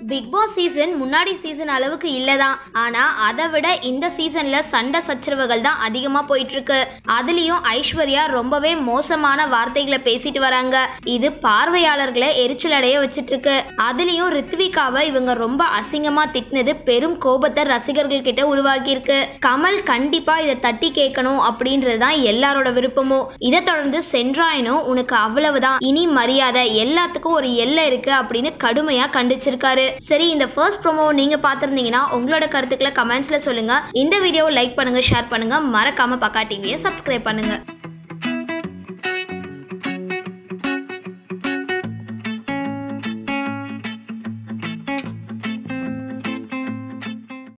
Big Boss season முன்னாடி season அளவுக்கு இல்லதான், ஆனா அதை விட இந்த சீசன்ல சண்டை சச்சரவுகள் தான் அதிகமா போயிட்டு இருக்கு. அதுலயும் ஐஸ்வர்யா ரொம்பவே மோசமான வார்த்தைகளை பேசிட்டு வராங்க. இது பார்வையாளர்களை எரிச்சல் அடைய வச்சிட்டு இருக்கு. அதுலயும் ரித்விகாவை இவங்க ரொம்ப அசிங்கமா திட்டினது பெரும் கோபத்தை ரசிகர்கள் கிட்ட உருவாக்கி இருக்கு. கமல் கண்டிப்பா இதை தட்டி கேட்கணும் அப்படின்றதுதான் எல்லாரோட விருப்பமும். இதை தொடர்ந்து சென்றாயனும் உனக்கு அவ்வளவுதான், இனி மரியாதை, எல்லாத்துக்கும் ஒரு எல்லை இருக்கு அப்படின்னு கடுமையா கண்டிச்சிருக்காரு. சரி, இந்த ஃபர்ஸ்ட் ப்ரோமோ நீங்க பார்த்திருந்தீங்கன்னா உங்களோட கருத்துக்களை கமெண்ட்ஸ்ல சொல்லுங்க. இந்த வீடியோவை லைக் பண்ணுங்க, ஷேர் பண்ணுங்க, மறக்காம பக்கா டிவியை சப்ஸ்கிரைப் பண்ணுங்க.